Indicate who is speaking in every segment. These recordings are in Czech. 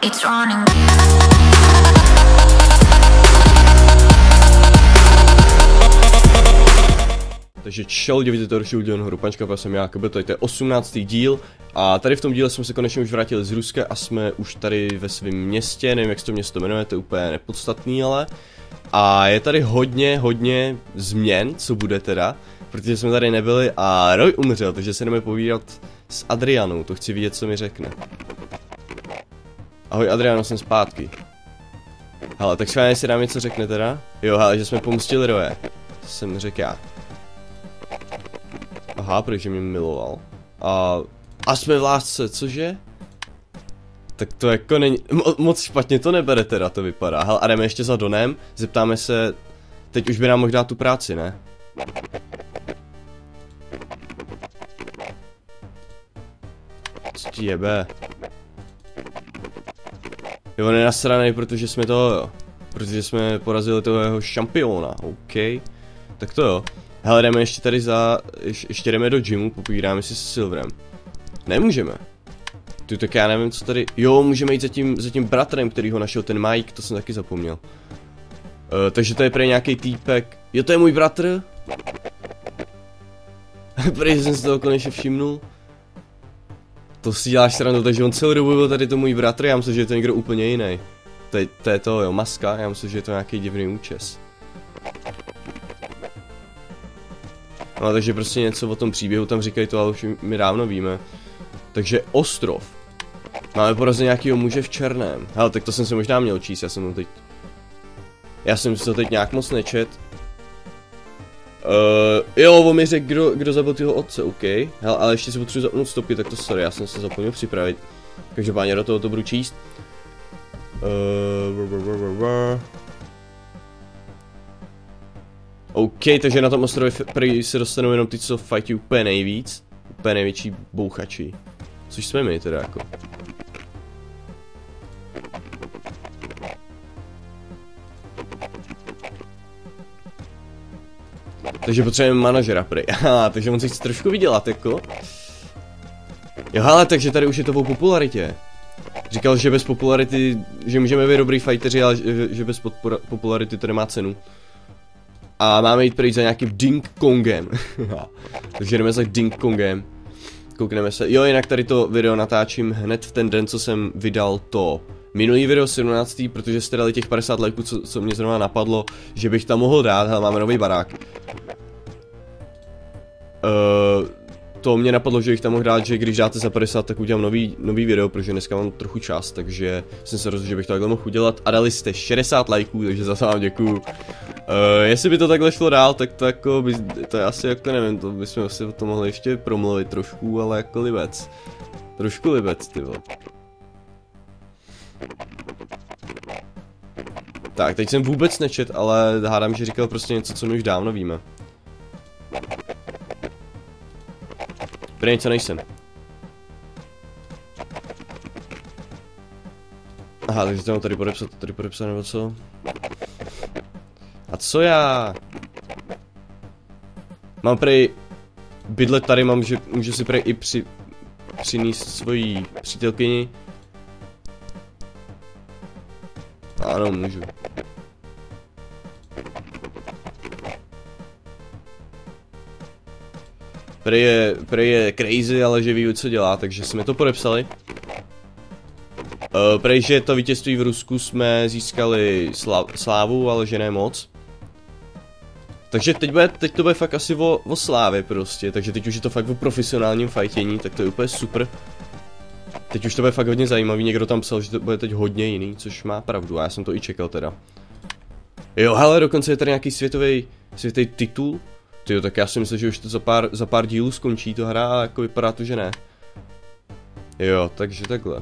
Speaker 1: it's running.
Speaker 2: Takže čau, vidíte to další díl hru Pančka, jsem já, Kabe, to je 18. díl a tady v tom díle jsme se konečně už vrátili z Ruska a jsme už tady ve svém městě, nevím jak se to město jmenuje, to je úplně nepodstatný, ale a je tady hodně změn, co bude teda, protože jsme tady nebyli a Roy umřel, takže se jdeme povídat s Adrianou, to chci vidět, co mi řekne. Ahoj Adriano, jsem zpátky. Hele, tak schválně si dám něco řekne teda. Jo, hele, že jsme pomstili Roje. To jsem řekl já. Aha, protože mě miloval. A jsme v lásce, cože? Tak to jako není, moc špatně to nebere teda, to vypadá. Hele, a jdeme ještě za Donem, zeptáme se, teď už by nám mohl dát tu práci, ne? Co ti jebe? Jo, on je nasranej, protože jsme protože jsme porazili toho jeho šampiona, OK. Tak to jo. Hele, jdeme ještě tady ještě jdeme do gymu, popovídáme si s Silverem. Nemůžeme. Tu tak já nevím, co tady, jo, můžeme jít za tím bratrem, který ho našel, ten Mike, to jsem taky zapomněl. Takže to je prý nějaký týpek, jo, to je můj bratr? Prý jsem si toho konečně všimnul. To si děláš srandu, takže on celou dobu byl tady to můj bratr, já myslím, že je to někdo úplně jiný. To je to, jo, maska, já myslím, že je to nějaký divný účes. No, takže prostě něco o tom příběhu tam říkají to, ale už my dávno víme. Takže ostrov. Máme porazit nějakýho muže v černém. Hele, tak to jsem si možná měl číst, já jsem si to teď nějak moc nečet. Jo, on mi řekl, kdo zabil tvýho otce, OK. Hele, ale ještě si potřebuji zapnout stopky, tak to sorry, já jsem se zapomněl připravit. Každopádně do toho to budu číst. OK, takže na tom ostrově prý se dostanou jenom ty, co fightí úplně nejvíc. Úplně největší bouchači. Což jsme my teda jako. Takže potřebujeme manažera prý. Aha, takže on si chce trošku vydělat jako. Jo, ale takže tady už je to o popularitě. Říkal, že bez popularity, že můžeme být dobrý fighteři, ale že bez popularity to nemá cenu. A máme jít prý za nějakým Ding Kongem. Takže jdeme za Ding Kongem. Koukneme se. Jo, jinak tady to video natáčím hned v ten den, co jsem vydal to minulý video 17. Protože jste dali těch 50 lajků, co mě zrovna napadlo, že bych tam mohl dát. Hele, máme nový barák. To mě napadlo, že bych tam mohl dát, že když dáte za 50, tak udělám nový video, protože dneska mám trochu čas, takže jsem se rozhodl, že bych to takhle mohl udělat. A dali jste 60 lajků, takže zase vám děkuju. Jestli by to takhle šlo dál, tak to jako to je asi jako nevím, to bychom asi o tom mohli ještě promluvit trošku, ale jako libec. Trošku libec, ty vole. Tak, teď jsem vůbec nečet, ale hádám, že říkal prostě něco, co my už dávno víme. Prý něco nejsem. Aha, takže to mám tady podepsat nebo co? A co já? Mám prej bydlet tady, můžu si prej i přinést svoji přítelkyni. Ano, můžu. Prej je crazy, ale že ví, co dělá, takže jsme to podepsali. Prej, že to vítězství v Rusku jsme získali slávu, ale že ne moc. Takže teď to bude fakt asi o slávě prostě, takže teď už je to fakt o profesionálním fightění, tak to je úplně super. Teď už to bude fakt hodně zajímavý, někdo tam psal, že to bude teď hodně jiný, což má pravdu, a já jsem to i čekal teda. Jo, hele, dokonce je tady nějaký světový titul. Tyjo, tak já si myslím, že už to za pár dílů skončí to hra, a jako vypadá to, že ne. Jo, takže takhle.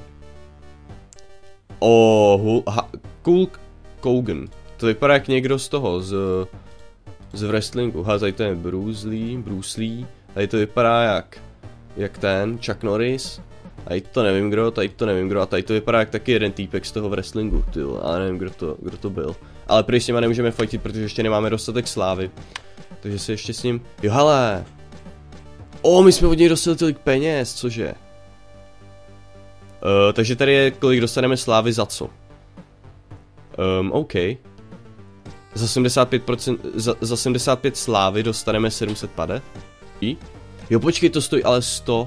Speaker 2: Hulk Hogan. To vypadá jak někdo z toho, z wrestlingu. Ha, tady to je Bruce Lee. Tady to vypadá jak ten, Chuck Norris. Tady to nevím kdo, a tady to vypadá jak taky jeden týpek z toho wrestlingu, tyjo, ale nevím kdo to byl. Ale prý s nima nemůžeme fightit, protože ještě nemáme dostatek slávy. Takže se ještě s ním, jo hele. My jsme od něj dostali tolik peněz, cože? Takže tady je, kolik dostaneme slávy za co. OK. Za 75%, za 75 slávy dostaneme 700 pade. Jo, počkej, to stojí ale 100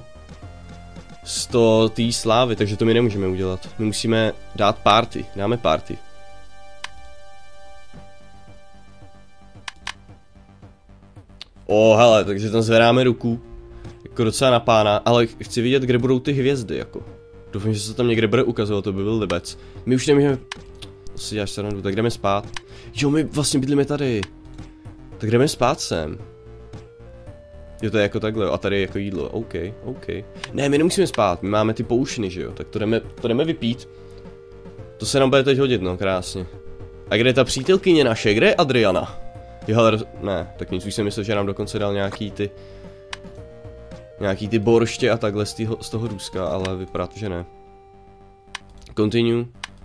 Speaker 2: tý slávy, takže to my nemůžeme udělat. My musíme dát party, dáme party. Hele, takže tam zvedáme ruku. Jako docela na pána, ale chci vidět, kde budou ty hvězdy, jako. Doufám, že se to tam někde bude ukazovat, to by byl libec. My už nemůžeme... To si děláš srandu, tak jdeme spát. Jo, my vlastně bydlíme tady. Tak jdeme spát sem. Jo, to je jako takhle, a tady je jako jídlo, OK. Ne, my nemusíme spát, my máme ty poušny, že jo, tak to jdeme vypít. To se nám bude teď hodit, no, krásně. A kde je ta přítelkyně naše, kde je Adriana? Jo, ale ne, tak nic, už jsem myslel, že nám dokonce dal nějaký ty borště a takhle z toho důzka, ale vypadá to, že ne. Continue.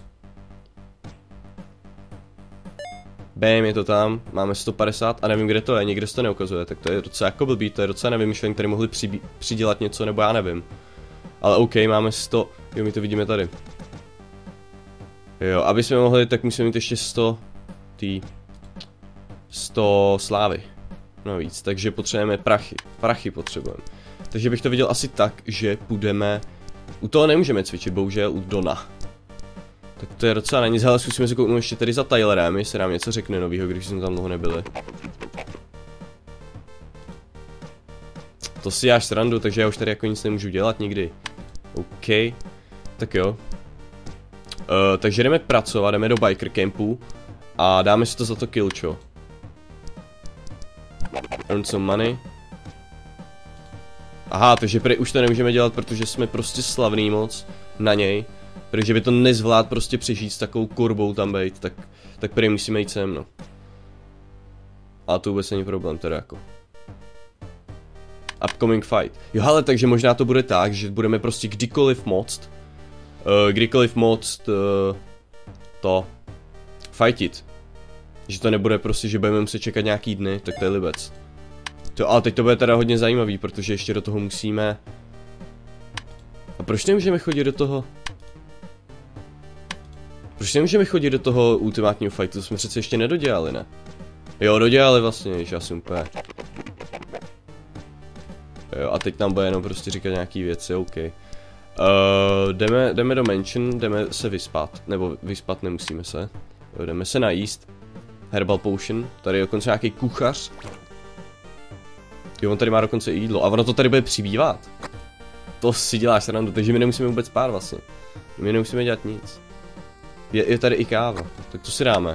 Speaker 2: Bam, je to tam, máme 150 a nevím, kde to je, nikde se to neukazuje, tak to je docela jako blbý, to je docela nevymyšlený, tady mohli přidělat něco, nebo já nevím. Ale OK, máme 100, jo, my to vidíme tady. Jo, aby jsme mohli, tak musíme mít ještě 100 slávy. No víc, takže potřebujeme prachy potřebujeme. Takže bych to viděl asi tak, že půjdeme, u toho nemůžeme cvičit, bohužel, u Dona. Tak to je docela na nic, ale zkusíme se kouknout ještě tady za Tylerem, jestli nám něco řekne novýho, když jsme tam dlouho nebyli. To si děláš srandu, takže já už tady jako nic nemůžu dělat nikdy. OK, tak jo. Takže jdeme pracovat, jdeme do biker campu a dáme si to za to killčo. Earn some money. Aha, takže už to nemůžeme dělat, protože jsme prostě slavný moc na něj. Protože by to nezvlád prostě přežít s takovou kurbou tam bejt, tak prý musíme jít sem, no. A to vůbec není problém, teda jako. Upcoming fight. Jo, ale takže možná to bude tak, že budeme prostě kdykoliv moct to fightit. Že to nebude prostě, že budeme muset čekat nějaký dny, tak to je libec. Ale teď to bude teda hodně zajímavý, protože ještě do toho musíme... A proč nemůžeme chodit do toho? Proč nemůžeme chodit do toho ultimátního fightu? To jsme přece ještě nedodělali, ne? Jo, dodělali vlastně, že já jsem úplně... Jo, a teď nám bude jenom prostě říkat nějaký věci, OK. Jdeme do mansion, jdeme se vyspat, nebo vyspat nemusíme se. Jo, jdeme se najíst. Herbal potion, tady je dokonce nějaký kuchař. Jo, on tady má dokonce i jídlo, a ono to tady bude přibývat. To si děláš srandu, takže my nemusíme vůbec spát vlastně. My nemusíme dělat nic. Je tady i káva, tak to si dáme.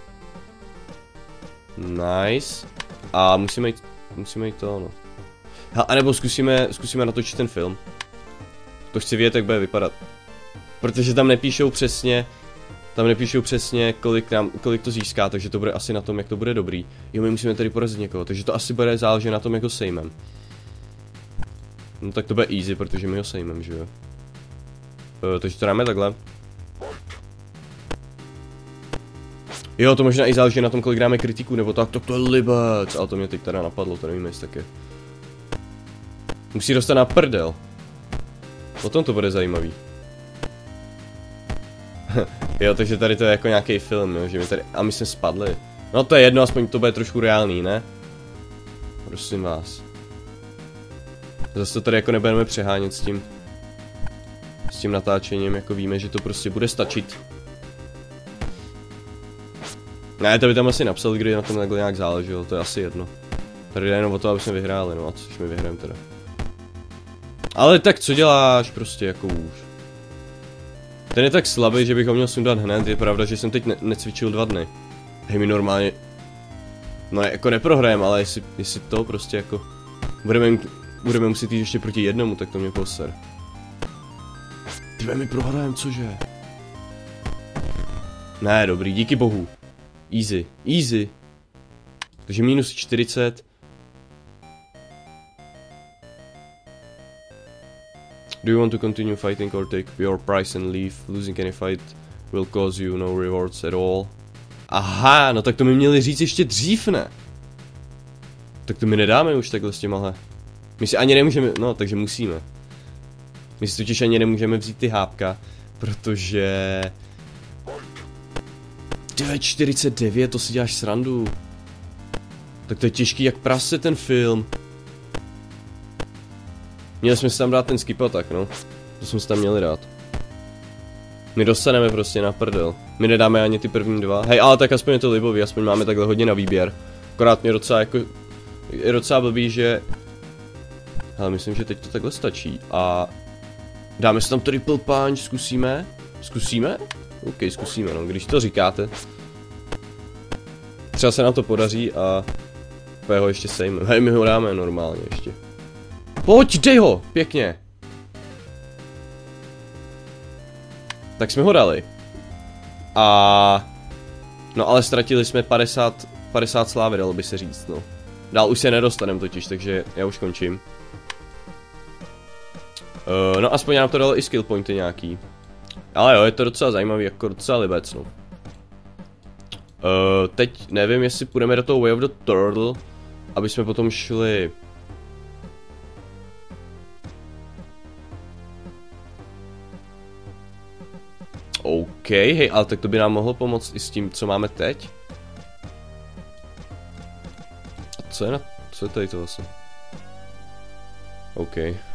Speaker 2: Nice. A musíme jít to, no. A nebo zkusíme natočit ten film. To chci vědět, jak bude vypadat. Protože tam nepíšou přesně, kolik to získá, takže to bude asi na tom, jak to bude dobrý. Jo, my musíme tady porazit někoho, takže to asi bude záležet na tom, jak ho sejmem. No tak to bude easy, protože my ho sejmem, že jo. Takže to dáme takhle. Jo, to možná i záleží na tom, kolik dáme kritiku, nebo tak, to je libec, ale to mě teď teda napadlo, to nevím, jestli taky. Musí dostat na prdel. Potom to bude zajímavý. Jo, takže tady to je jako nějaký film, jo, že my tady, a my jsme spadli. No to je jedno, aspoň to bude trošku reálný, ne? Prosím vás. Zase to tady jako nebudeme přehánět s tím natáčením, jako víme, že to prostě bude stačit. Ne, to by tam asi napsal, kdy na tom takhle nějak záleželo, to je asi jedno. Tady jde jenom o to, aby jsme vyhráli, no a což my vyhrajeme teda. Ale tak co děláš prostě, jako už. Ten je tak slabý, že bych ho měl sundat hned, je pravda, že jsem teď necvičil 2 dny. Hej, my normálně... No jako neprohrajeme, ale jestli to prostě jako... Budeme muset jít ještě proti jednomu, tak to mě poser. Tyve, my prohrajeme, cože? Ne, dobrý, díky bohu. Easy. Takže minus 40. Do you want to continue fighting or take your prize and leave? Losing any fight will cause you no rewards at all. Aha, no tak to mi měli říct ještě dřív, ne? Tak to my nedáme už takhle s těmahle. My si ani nemůžeme, no takže musíme. My si totiž ani nemůžeme vzít ty hápka, protože... 9,49, to si děláš srandu. Tak to je těžký jak prase ten film. Měli jsme si tam dát ten skipatak, no. To jsme si tam měli dát. My dostaneme prostě na prdel. My nedáme ani ty první dva. Hej, ale tak aspoň je to libový, aspoň máme takhle hodně na výběr. Akorát mě docela jako... Je docela blbý, že... Ale myslím, že teď to takhle stačí a... Dáme si tam triple punch, zkusíme? Zkusíme? OK, zkusíme, no, když to říkáte. Třeba se nám to podaří a... ho ještě sejme. Hej, my ho dáme normálně ještě. Pojď, dej ho! Pěkně. Tak jsme ho dali. A... No ale ztratili jsme 50 slávy, dalo by se říct, no. Dál už se nedostaneme totiž, takže já už končím. No aspoň nám to dalo i skill pointy nějaký. Ale jo, je to docela zajímavý, jako docela libec, no. Teď nevím, jestli půjdeme do toho Way of the Turtle, aby jsme potom šli... OK, hej, ale tak to by nám mohlo pomoct i s tím, co máme teď. A co je tady to vlastně? OK.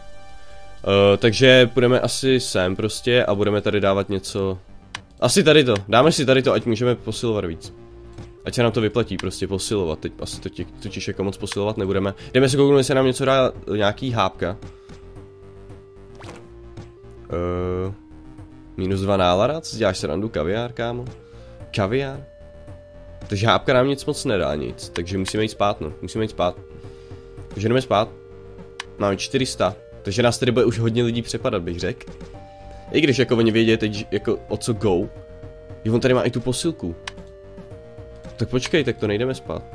Speaker 2: Takže půjdeme asi sem prostě a budeme tady dávat něco... Asi tady to, dáme si tady to, ať můžeme posilovat víc. Ať se nám to vyplatí prostě posilovat, teď asi totiž jako moc posilovat nebudeme. Jdeme se kouknout, jestli nám něco dá nějaký hápka. -2 nálada, co děláš srandu, kaviár, kámo? Kaviár? Takže hápka nám nic moc nedá, nic, takže musíme jít spát, no, musíme jít spát. Takže jdeme spát. Máme 400, takže nás tady bude už hodně lidí přepadat, bych řekl. I když jako oni vědí teď jako o co go. Jo, on tady má i tu posilku. Tak počkej, tak to nejdeme spát.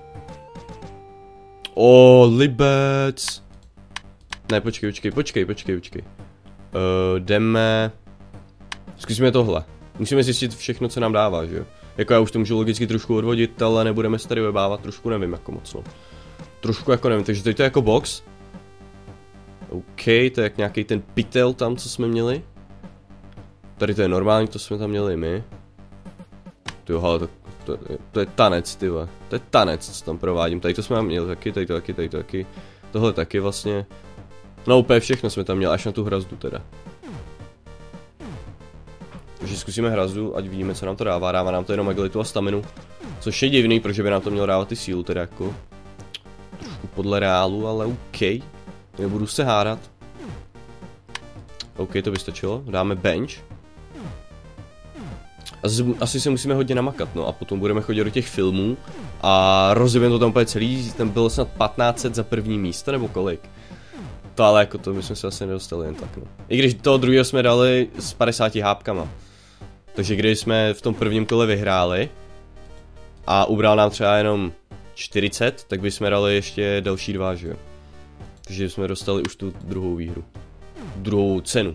Speaker 2: Libec. Ne, počkej. Jdeme... Zkusíme tohle. Musíme zjistit všechno, co nám dává, že jo? Jako já už to můžu logicky trošku odvodit, ale nebudeme se tady webávat, trošku nevím jako moc, no. Trošku jako nevím, takže teď to je jako box. OK, to je jak nějaký ten pytel tam, co jsme měli. Tady to je normální, to jsme tam měli my. Tyjo, ale to je tanec, tyhle. To je tanec, co tam provádím. Tady to jsme tam měli taky, tady to taky. Tohle taky vlastně. No úplně všechno jsme tam měli, až na tu hrazdu teda. Takže zkusíme hrazdu, ať vidíme, co nám to dává. Dává nám to jenom agilitu a staminu. Což je divný, protože by nám to mělo dávat i sílu, teda jako. Trošku podle reálu, ale OK. Nebudu se hádat. OK, to by stačilo. Dáme bench. Asi se musíme hodně namakat, no a potom budeme chodit do těch filmů a rozjebíme to tam úplně celý, tam bylo snad 1500 za první místo, nebo kolik? To ale jako to bychom se asi nedostali jen tak, no. I když toho druhého jsme dali s 50 hápkama. Takže když jsme v tom prvním kole vyhráli a ubral nám třeba jenom 40, tak bychom dali ještě další 2, že jo? Takže jsme dostali už tu druhou výhru. Druhou cenu.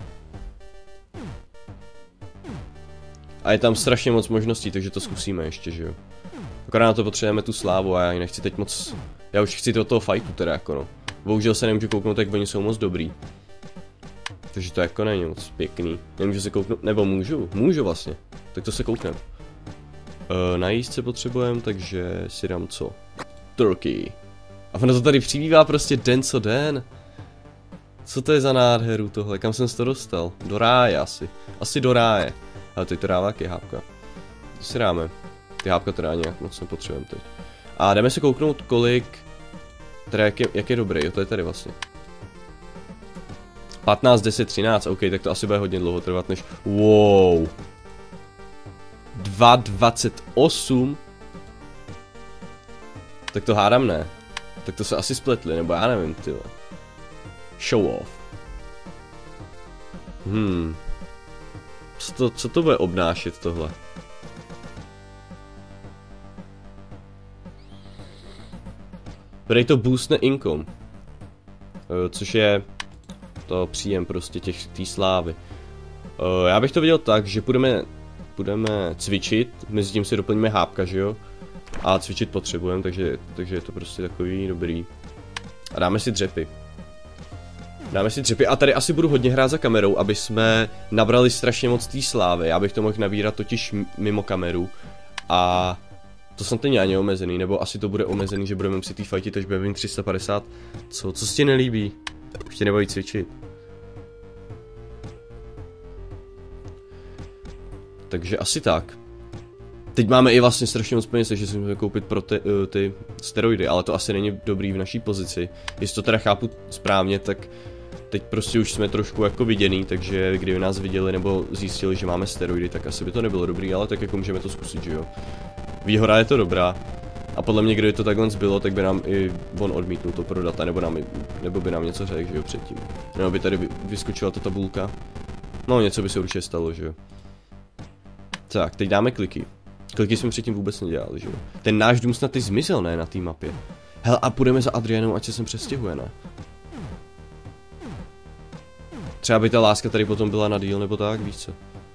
Speaker 2: A je tam strašně moc možností, takže to zkusíme ještě, že jo. Akorát na to potřebujeme tu slávu a já ji nechci teď moc... Já už chci do toho fightu teda jako no. Bohužel se nemůžu kouknout, jak oni jsou moc dobrý. Takže to jako není moc pěkný. Nemůžu se kouknout, nebo můžu? Můžu vlastně. Tak to se koukneme. Na jízdce potřebujeme, takže si dám co? Turkey. A ono to tady přibývá prostě den co den. Co to je za nádheru tohle? Kam jsem se to dostal? Do ráje asi. Asi do ráje. Ale teď to dává jaký hápka. To si dáme. Ty hápka teda nějak moc nepotřebujeme teď. A jdeme se kouknout kolik... Teda jak je dobrý, jo, to je tady vlastně. 15, 10, 13, OK, tak to asi bude hodně dlouho trvat než... Wow. 2,28. Tak to hádám ne. Tak to se asi spletli, nebo já nevím, tyhle. Show off. Co to bude obnášet tohle? Prej to boostne income. Což je to příjem prostě té slávy. Já bych to viděl tak, že budeme cvičit, mezi tím si doplníme hápka, že jo? A cvičit potřebujeme, takže je to prostě takový dobrý. A dáme si dřepy. Dáme si dřepy a tady asi budu hodně hrát za kamerou, aby jsme nabrali strašně moc té slávy. Já bych to mohl nabírat totiž mimo kameru. A to snad není ani omezený, nebo asi to bude omezený, že budeme muset tý fightit až budeme 350. Co se ti nelíbí? Už tě nebaví cvičit. Takže asi tak. Teď máme i vlastně strašně moc peněz, takže si můžeme koupit pro ty steroidy, ale to asi není dobrý v naší pozici. Jestli to teda chápu správně, tak teď prostě už jsme trošku jako viděný, takže kdyby nás viděli nebo zjistili, že máme steroidy, tak asi by to nebylo dobrý, ale tak jako můžeme to zkusit, že jo. Výhoda je to dobrá. A podle mě, kdyby to takhle bylo, tak by nám i on odmítnul to prodat, nebo by nám něco řekl, že jo, předtím. Nebo by tady vyskočila ta tabulka. No, něco by se určitě stalo, že jo. Tak, teď dáme kliky. Kliky jsme předtím vůbec nedělali, že jo. Ten náš dům snad teď zmizel, ne, na té mapě. Hele, a půjdeme za Adrianou, ať se sem přestěhuje, ne? Třeba by ta láska tady potom byla na díl, nebo tak, víš co?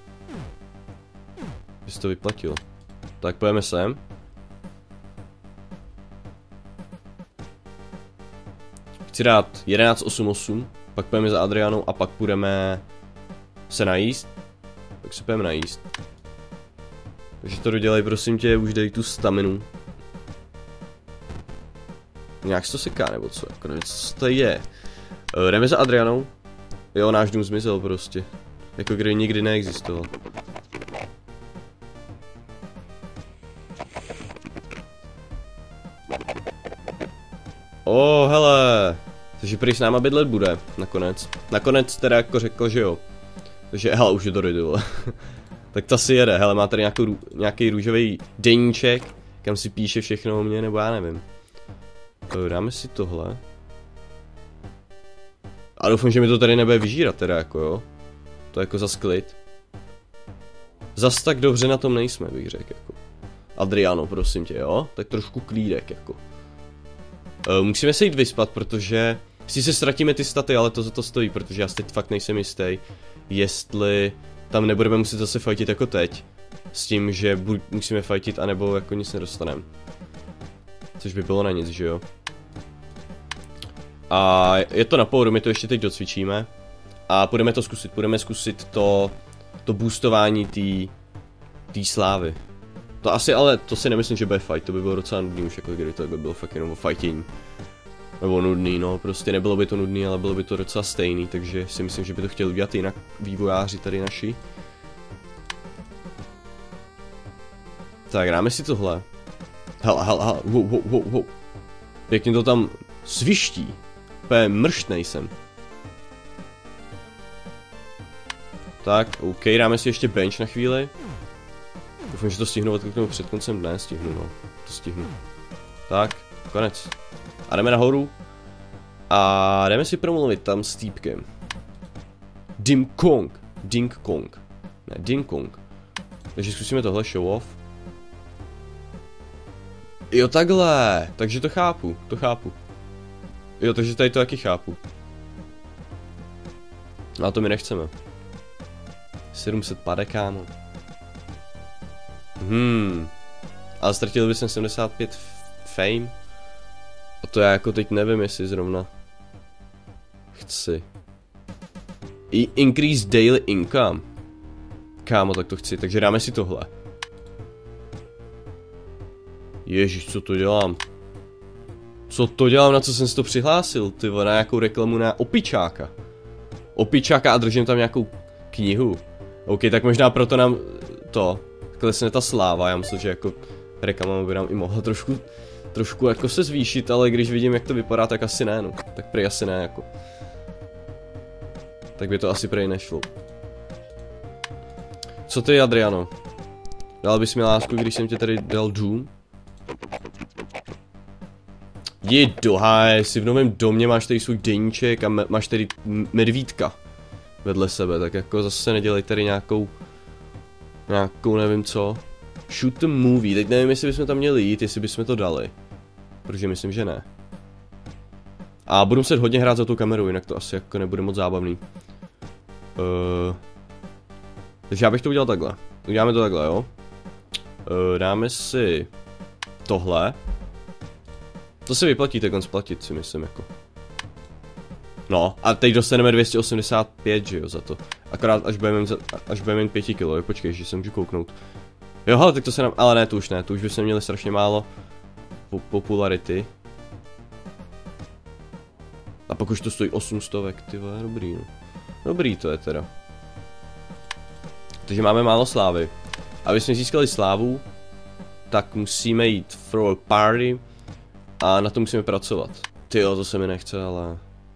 Speaker 2: By se to vyplatilo. Tak pojďme sem. Chci dát 1188, pak půjdeme za Adrianou a pak půjdeme se najíst. Tak se půjdeme najíst. Takže to dodělej, prosím tě, už dej tu staminu. Nějak se to seká, nebo co? Co to je? Jdeme za Adrianou. Jo, náš dům zmizel prostě. Jako kdyby nikdy neexistoval. Hele. Takže prý s náma bydlet bude, nakonec. Nakonec teda jako řekl, že jo. Takže hele, už je to dojdu. Tak to si jede, hele, má tady nějaký růžový deníček, kam si píše všechno o mě, nebo já nevím. Dáme si tohle. A doufám, že mi to tady nebude vyžírat teda, jako jo. To jako za klid. Zas tak dobře na tom nejsme, bych řekl, jako. Adriano, prosím tě, jo? Tak trošku klídek, jako. Musíme se jít vyspat, protože si se ztratíme ty staty, ale to za to stojí, protože já teď fakt nejsem jistý, jestli tam nebudeme muset zase fightit jako teď. S tím, že buď musíme fightit, anebo jako nic nedostaneme. Což by bylo na nic, že jo? A je to na pohodu, my to ještě teď docvičíme. A půjdeme to zkusit, půjdeme zkusit to boostování té slávy. To asi, ale to si nemyslím, že bude fight, to by bylo docela nudný už, jako kdyby to by bylo fakt jenom o fighting. Nebo nudný, no, prostě nebylo by to nudný, ale bylo by to docela stejný, takže si myslím, že by to chtěli udělat jinak vývojáři tady naši. Tak, dáme si tohle. Hele, wow. Pěkně to tam sviští. Úplně mrštnej jsem. Tak, OK, dáme si ještě bench na chvíli. Doufám, že to stihnu odkliknout před koncem dne, stihnu, no. To stihnu. Tak, konec. A jdeme nahoru. A jdeme si promluvit tam s týpkem. Ding Kong. Ne, Ding Kong. Takže zkusíme tohle show off. Jo, takhle. Takže to chápu. Jo, takže tady to taky chápu. A to my nechceme. 750, kámo. Ale ztratil bych 75 fame. A to já jako teď nevím, jestli zrovna chci. Increase daily income. Kámo, tak to chci, takže dáme si tohle. Ježiš, co to dělám? Na co jsem si to přihlásil, ty vole, na nějakou reklamu na opičáka. A držím tam nějakou knihu. OK, tak možná proto nám to klesne ta sláva, já myslím, že jako reklama by nám i mohla trošku jako se zvýšit, ale když vidím, jak to vypadá, tak asi ne, no. Tak prej asi ne, jako. Tak by to asi prej nešlo. Co ty, Adriano? Dal bys mi lásku, když jsem tě tady dal dům? Jsi v novém domě, máš tady svůj deníček a máš tady medvídka vedle sebe, tak jako zase nedělej tady nějakou nevím co. Shoot the movie, teď nevím, jestli bychom tam měli jít, jestli bychom to dali. Protože myslím, že ne. A budu muset hodně hrát za tu kameru, jinak to asi jako nebude moc zábavný. Takže já bych to udělal takhle. Uděláme to takhle, jo. Dáme si tohle. To se vyplatí takhle splatit, si myslím, jako. No, a teď dostaneme 285, že jo, za to. Akorát až budeme mít 5 kilo, jo, počkej, že se můžu kouknout. Jo, hele, tak to se nám, ale ne, to už bychom měli strašně málo popularity. A pak už to stojí 800, ty vole, dobrý, no. Dobrý to je teda. Takže máme málo slávy. Aby jsme získali slávu, tak musíme jít throw a party a na to musíme pracovat. Tyjo, to se mi nechce, ale...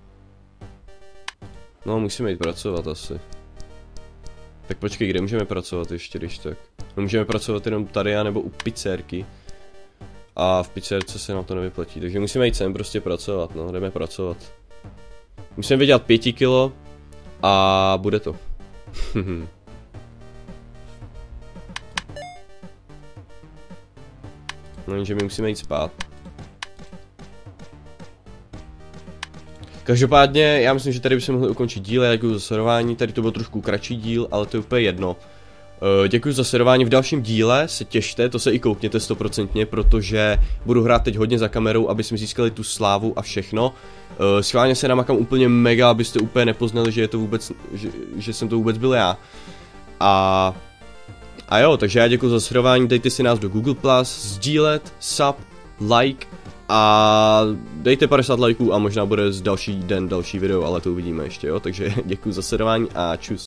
Speaker 2: No, musíme jít pracovat asi. Tak počkej, kde můžeme pracovat ještě, když tak? No, můžeme pracovat jenom tady, nebo u pizzerky. A v pizzerce se nám to nevyplatí, takže musíme jít sem prostě pracovat, no, jdeme pracovat. Musíme vydělat 5 kilo a bude to. No, jenže my musíme jít spát. Každopádně, já myslím, že tady bychom mohli ukončit díl, já děkuji za sledování, tady to byl trošku kratší díl, ale to je úplně jedno. Děkuji za sledování, v dalším díle se těšte, to se i koukněte 100%, protože budu hrát teď hodně za kamerou, aby jsme získali tu slávu a všechno. Schválně se namakám úplně mega, abyste úplně nepoznali, že je to vůbec, že jsem to vůbec byl já. A jo, takže já děkuji za sledování, dejte si nás do Google+, sdílet, sub, like a dejte 50 lajků a možná bude z další den další video, ale to uvidíme ještě, jo, takže děkuji za sledování a čus.